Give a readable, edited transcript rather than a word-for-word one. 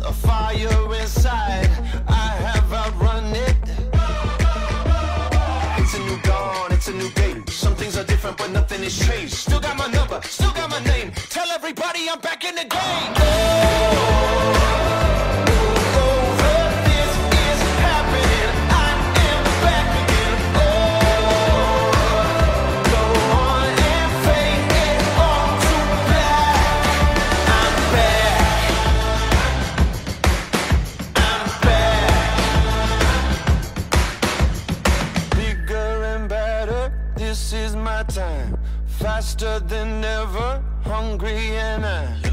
a fire inside. I have outrun it. It's a new dawn, it's a new day. Some things are different, but nothing has changed. Still got my number, still got my name. Tell everybody I'm back in the game. This is my time, faster than ever, hungry and I